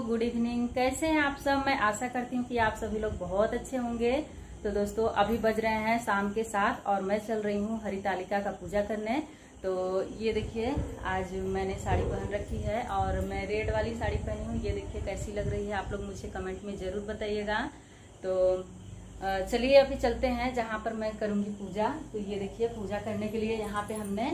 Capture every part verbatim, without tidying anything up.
Good evening. कैसे हैं आप सब? मैं आशा करती हूँ कि आप सभी लोग बहुत अच्छे होंगे। तो दोस्तों अभी बज रहे हैं शाम के सात और मैं चल रही हूँ हरितालिका का पूजा करने। तो ये देखिए आज मैंने साड़ी पहन रखी है और मैं रेड वाली साड़ी पहनी हूँ। ये देखिए कैसी लग रही है, आप लोग मुझे कमेंट में ज़रूर बताइएगा। तो चलिए अभी चलते हैं जहाँ पर मैं करूँगी पूजा। तो ये देखिए पूजा करने के लिए यहाँ पे हमने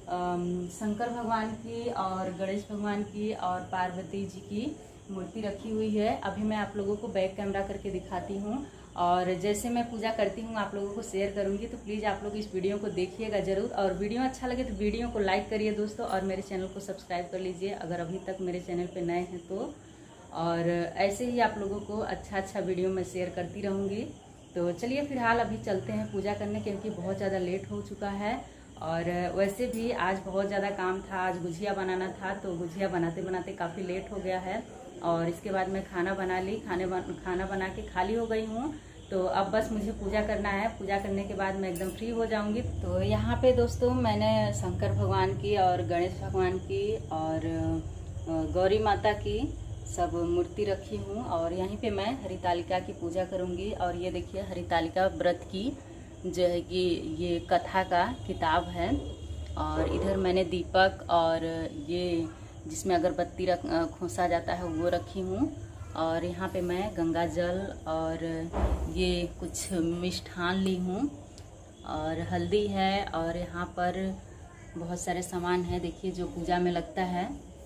शंकर भगवान की और गणेश भगवान की और पार्वती जी की मूर्ति रखी हुई है। अभी मैं आप लोगों को बैक कैमरा करके दिखाती हूँ और जैसे मैं पूजा करती हूँ आप लोगों को शेयर करूँगी। तो प्लीज़ आप लोग इस वीडियो को देखिएगा ज़रूर और वीडियो अच्छा लगे तो वीडियो को लाइक करिए दोस्तों और मेरे चैनल को सब्सक्राइब कर लीजिए अगर अभी तक मेरे चैनल पर नए हैं तो। और ऐसे ही आप लोगों को अच्छा अच्छा वीडियो मैं शेयर करती रहूँगी। तो चलिए फिलहाल अभी चलते हैं पूजा करने क्योंकि बहुत ज़्यादा लेट हो चुका है। और वैसे भी आज बहुत ज़्यादा काम था, आज गुजिया बनाना था तो गुजिया बनाते बनाते काफ़ी लेट हो गया है। और इसके बाद मैं खाना बना ली, खाने बन, खाना बना के खाली हो गई हूँ। तो अब बस मुझे पूजा करना है, पूजा करने के बाद मैं एकदम फ्री हो जाऊँगी। तो यहाँ पे दोस्तों मैंने शंकर भगवान की और गणेश भगवान की और गौरी माता की सब मूर्ति रखी हूँ और यहीं पे मैं हरितालिका की पूजा करूँगी। और ये देखिए हरितालिका व्रत की जो है कि ये कथा का किताब है और इधर मैंने दीपक और ये जिसमें अगरबत्ती रख खोसा जाता है वो रखी हूँ। और यहाँ पे मैं गंगा जल और ये कुछ मिष्ठान ली हूँ और हल्दी है और यहाँ पर बहुत सारे सामान है देखिए जो पूजा में लगता है।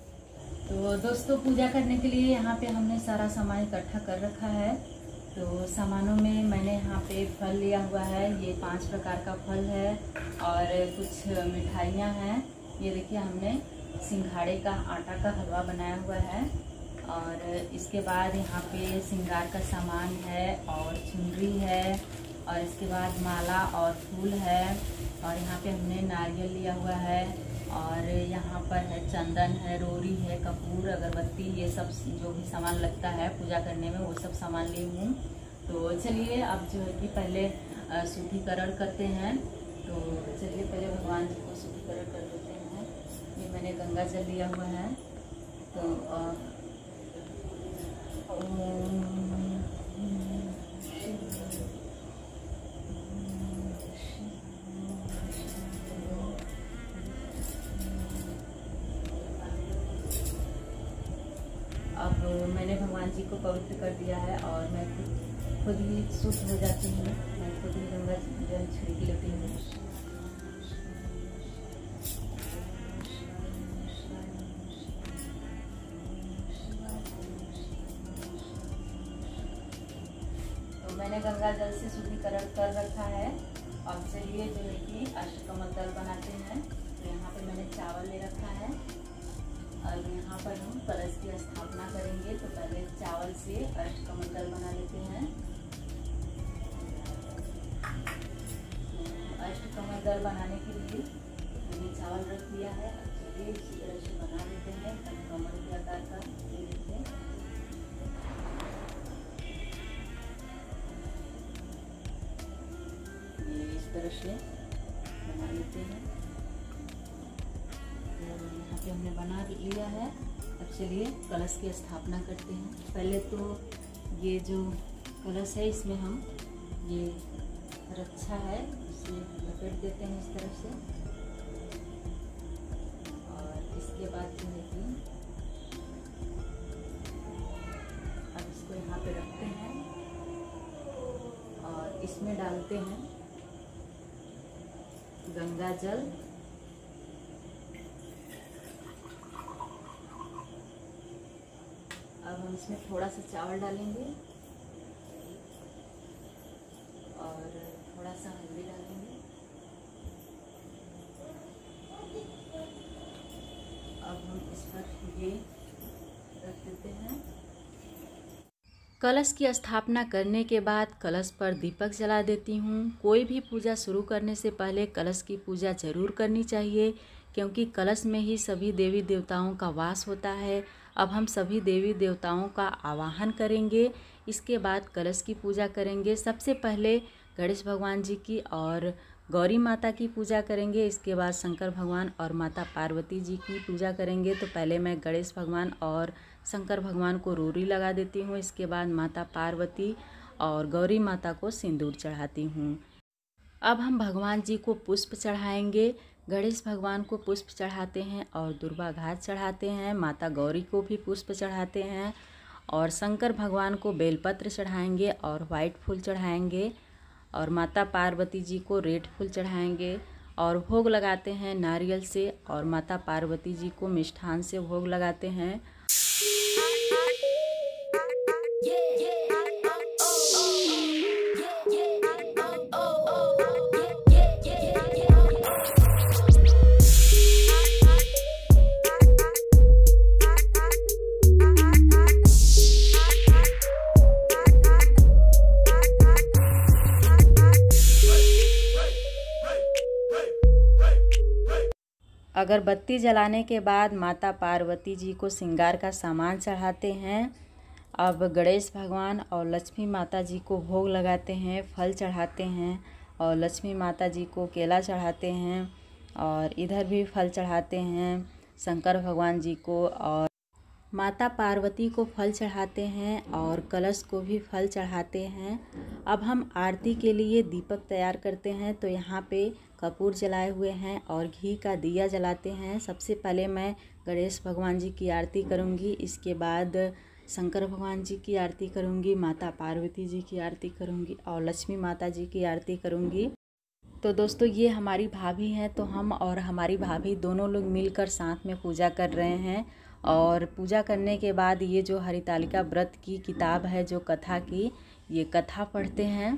तो दोस्तों पूजा करने के लिए यहाँ पे हमने सारा सामान इकट्ठा कर रखा है। तो सामानों में मैंने यहाँ पे फल लिया हुआ है, ये पांच प्रकार का फल है और कुछ मिठाइयाँ हैं। ये देखिए हमने सिंघाड़े का आटा का हलवा बनाया हुआ है। और इसके बाद यहाँ पे श्रृंगार का सामान है और चुनरी है और इसके बाद माला और फूल है। और यहाँ पे हमने नारियल लिया हुआ है और यहाँ पर है चंदन है, रोरी है, कपूर, अगरबत्ती, ये सब जो भी सामान लगता है पूजा करने में वो सब सामान ली हूँ। तो चलिए अब जो है कि पहले शुद्धिकरण करते हैं। तो चलिए पहले भगवान जी को शुद्धिकरण कर देते हैं। ये मैंने गंगा जल लिया हुआ है। तो अब मैंने भगवान जी को पवित्र कर दिया है और मैं खुद खुद ही शुद्ध हो जाती हूँ। मैं खुद ही गंगा जल छिड़क लेती हूँ। तो मैंने गंगा जल से शुद्धिकरण कर रखा है। अब चलिए जो है कि अष्टकमल दल बनाते हैं। तो यहाँ पे मैंने चावल ले रखा है और यहाँ पर हम कलश की स्थापना करेंगे। तो पहले चावल से अष्टकमल दल बना लेते हैं। अष्टकमल दल बनाने के लिए मैंने चावल रख दिया है। चलिए इसी तरह से बना लेते हैं कमल के आकार का। ये देखिए ये इस तरह से बना लेते हैं। यहाँ पे हमने बना लिया है। अब चलिए कलश की स्थापना करते हैं। पहले तो ये जो कलश है इसमें हम ये रक्षा है इसे लपेट देते हैं इस तरह से। और इसके बाद जो है कि अब इसको यहाँ पे रखते हैं और इसमें डालते हैं गंगा जल। अब हम इसमें थोड़ा सा चावल डालेंगे और थोड़ा सा हल्दी डालेंगे। अब हम इस पर ये रख देते हैं। कलश की स्थापना करने के बाद कलश पर दीपक जला देती हूँ। कोई भी पूजा शुरू करने से पहले कलश की पूजा जरूर करनी चाहिए क्योंकि कलश में ही सभी देवी देवताओं का वास होता है। अब हम सभी देवी देवताओं का आवाहन करेंगे, इसके बाद कलश की पूजा करेंगे। सबसे पहले गणेश भगवान जी की और गौरी माता की पूजा करेंगे, इसके बाद शंकर भगवान और माता पार्वती जी की पूजा करेंगे। तो पहले मैं गणेश भगवान और शंकर भगवान को रोरी लगा देती हूँ। इसके बाद माता पार्वती और गौरी माता को सिंदूर चढ़ाती हूँ। अब हम भगवान जी को पुष्प चढ़ाएंगे। गणेश भगवान को पुष्प चढ़ाते हैं और दुर्वा घास चढ़ाते हैं। माता गौरी को भी पुष्प चढ़ाते हैं और शंकर भगवान को बेलपत्र चढ़ाएंगे और वाइट फूल चढ़ाएंगे और माता पार्वती जी को रेड फूल चढ़ाएंगे और भोग लगाते हैं नारियल से और माता पार्वती जी को मिष्ठान से भोग लगाते हैं। अगरबत्ती जलाने के बाद माता पार्वती जी को श्रृंगार का सामान चढ़ाते हैं। अब गणेश भगवान और लक्ष्मी माता जी को भोग लगाते हैं, फल चढ़ाते हैं और लक्ष्मी माता जी को केला चढ़ाते हैं और इधर भी फल चढ़ाते हैं शंकर भगवान जी को और माता पार्वती को फल चढ़ाते हैं और कलश को भी फल चढ़ाते हैं। अब हम आरती के लिए दीपक तैयार करते हैं, तो यहाँ पे कपूर जलाए हुए हैं और घी का दिया जलाते हैं। सबसे पहले मैं गणेश भगवान जी की आरती करूँगी, इसके बाद शंकर भगवान जी की आरती करूँगी, माता पार्वती जी की आरती करूँगी और लक्ष्मी माता जी की आरती करूँगी। तो दोस्तों ये हमारी भाभी हैं, तो हम और हमारी भाभी दोनों लोग मिलकर साथ में पूजा कर रहे हैं। और पूजा करने के बाद ये जो हरितालिका व्रत की किताब है, जो कथा की, ये कथा पढ़ते हैं।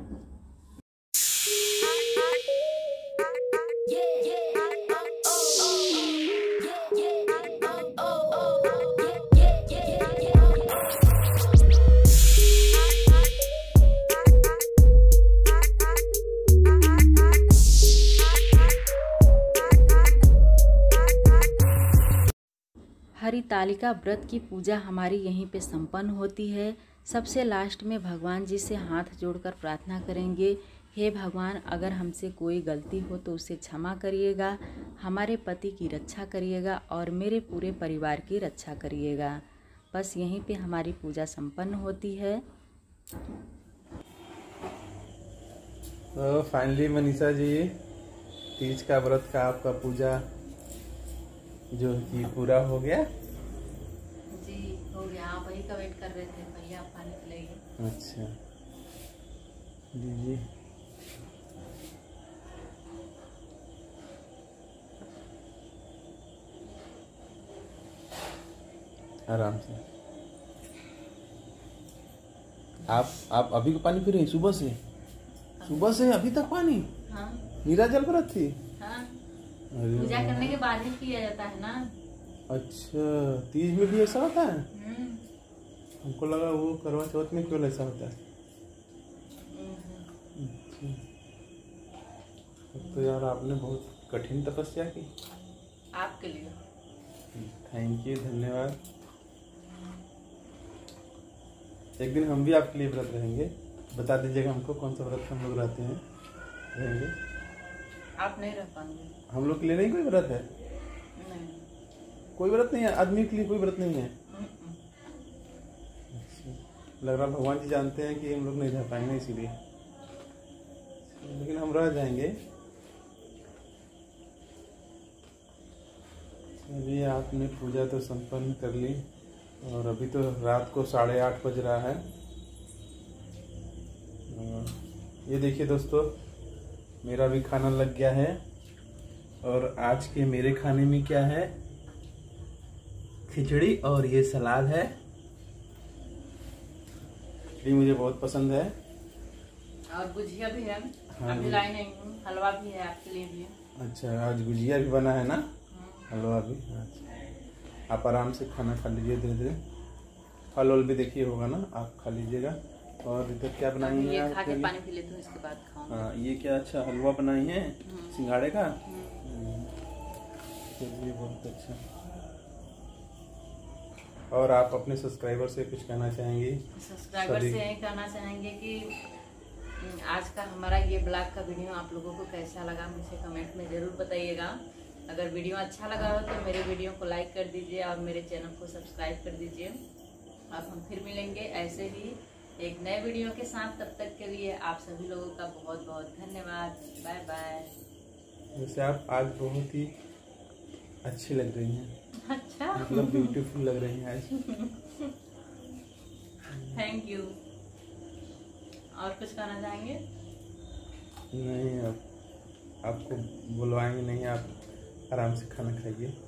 हरितालिका व्रत की पूजा हमारी यहीं पे संपन्न होती है। सबसे लास्ट में भगवान जी से हाथ जोड़कर प्रार्थना करेंगे, हे भगवान, अगर हमसे कोई गलती हो तो उसे क्षमा करिएगा, हमारे पति की रक्षा करिएगा और मेरे पूरे परिवार की रक्षा करिएगा। बस यहीं पे हमारी पूजा संपन्न होती है। तो फाइनली मनीषा जी, तीज का व्रत का आपका पूजा जो कि पूरा हो गया जी, हो गया। आप वही का वेट कर रहे थे, भैया आप पानी पिलाइए। अच्छा दीजिए। आराम से। आप आप अभी को पानी पी रही? सुबह से सुबह से अभी तक पानी? हाँ। नीराजल व्रत थी? हाँ। पूजा करने के बाद ही किया जाता है ना। अच्छा, तीज में भी ऐसा होता है? हमको लगा वो करवा चौथ में क्यों ऐसा होता है। तो यार आपने बहुत कठिन तपस्या की। आपके लिए थैंक यू, धन्यवाद। एक दिन हम भी आपके लिए व्रत रहेंगे, बता दीजिएगा हमको कौन सा व्रत हम लोग रहते हैं, रहेंगे। आप नहीं रह पाएंगे। हम लोग के लिए नहीं कोई व्रत है? नहीं, कोई व्रत नहीं है, आदमी के लिए कोई व्रत नहीं है। लग रहा भगवान जी जानते हैं कि हम लोग नहीं रह पाएंगे, इसीलिए। लेकिन हम रह जाएंगे। अभी आपने पूजा तो संपन्न कर ली और अभी तो रात को साढ़े आठ बज रहा है। ये देखिए दोस्तों, मेरा भी खाना लग गया है और आज के मेरे खाने में क्या है, खिचड़ी और ये सलाद है। खिचड़ी मुझे बहुत पसंद है और गुजिया भी है। हाँ, अभी लाई नहीं हूँ, हलवा भी है आपके लिए भी। अच्छा, आज गुजिया भी बना है ना, हलवा भी। अच्छा, आप आराम से खाना खा लीजिए धीरे धीरे। फल वल भी देखिए होगा ना, आप खा लीजिएगा। और इधर क्या बनाई है? ये खा के पानी पी लेती हूँ, इसके बाद खाऊंगी। हाँ, ये क्या अच्छा हलवा बनाई है सिंघाड़े का। चलिए, बहुत अच्छा। और आप अपने सब्सक्राइबर से कुछ कहना चाहेंगी? सब्सक्राइबर से यही कहना चाहेंगे कि आज का हमारा ये ब्लॉग का वीडियो आप लोगों को कैसा लगा, मुझे कमेंट में ज़रूर बताइएगा। अगर वीडियो अच्छा लगा हो तो मेरे वीडियो को लाइक कर दीजिए और मेरे चैनल को सब्सक्राइब कर दीजिए। अब हम फिर मिलेंगे ऐसे ही एक नए वीडियो के साथ। तब तक के लिए आप सभी लोगों का बहुत बहुत धन्यवाद। Bye bye. वैसे आप आज बहुत ही अच्छी लग रही हैं। अच्छा, मतलब ब्यूटीफुल लग रही हैं आज। Thank you. और कुछ कहना चाहेंगे? नहीं, अब आपको बुलवाएंगे नहीं, आप आराम से खाना खाइए।